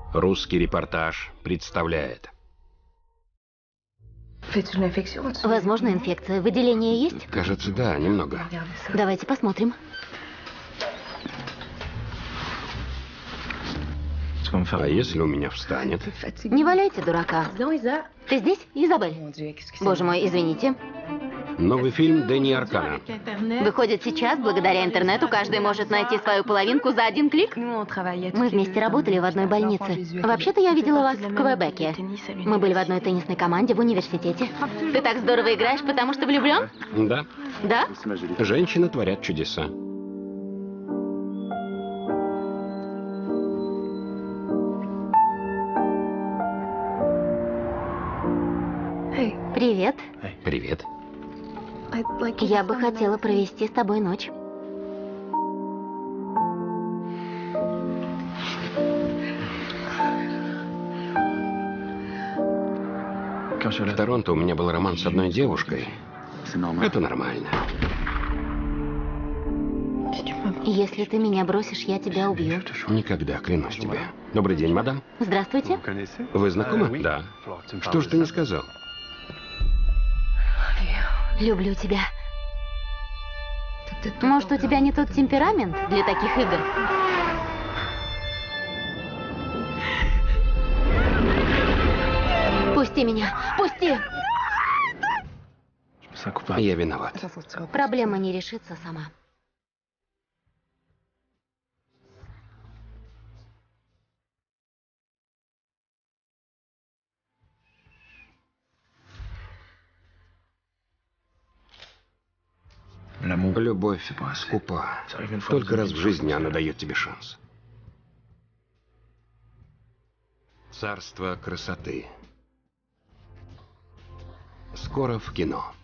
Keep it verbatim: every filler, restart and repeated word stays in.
Русский репортаж представляет. Возможно, инфекция. Выделение есть? Кажется, да, немного. Давайте посмотрим. А если у меня встанет? Не валяйте дурака. Ты здесь, Изабель? Боже мой, извините. Новый фильм Дэнни Аркана. Выходит, сейчас, благодаря интернету, каждый может найти свою половинку за один клик? Мы вместе работали в одной больнице. Вообще-то я видела вас в Квебеке. Мы были в одной теннисной команде в университете. Ты так здорово играешь, потому что влюблен? Да. Да? Женщины творят чудеса. Привет. Привет. Я бы хотела провести с тобой ночь. В Торонто у меня был роман с одной девушкой. Это нормально. Если ты меня бросишь, я тебя убью. Никогда, клянусь тебе. Добрый день, мадам. Здравствуйте. Вы знакомы? Да. Что ж ты не сказал? Люблю тебя. Может, у тебя не тот темперамент для таких игр? Пусти меня! Пусти! Я виноват. Проблема не решится сама. Любовь скупа. Только раз в жизни она дает тебе шанс. Царство красоты. Скоро в кино.